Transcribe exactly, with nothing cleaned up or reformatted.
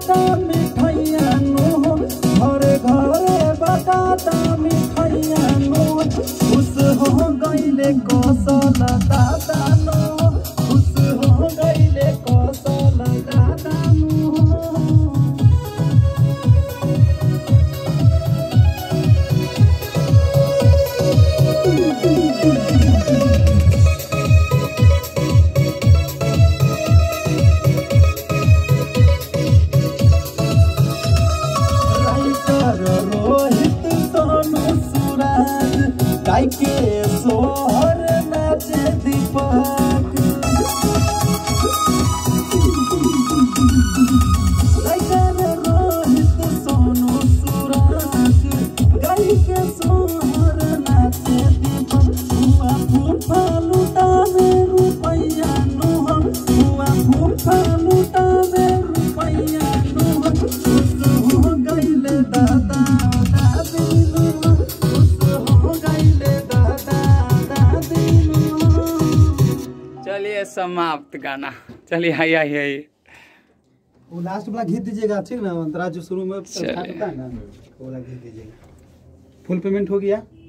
बकाता मिठाइया नो घरे घरे बकाता मिठाइया नो खुश हो गईले कौशल दादा नो खुश हो गईले कौशल दादा नो। रोहित सोनू सूरज गाय के सोहर नाचे दीपक रोहित सोनू सूरज गाय के सोहर नाचे दीपक हुआ फूफा लुटावे रुपैया नो हुआ फूफा लुटावे रुपैया नो खुश हो गईले दादा चलिए समाप्त गाना। चलिए हाय हाय हाय वो लास्ट वाला घी दीजिएगा ठीक ना, अंतरा जो शुरू में था ना वो वाला घी दीजिएगा। फुल पेमेंट हो गया।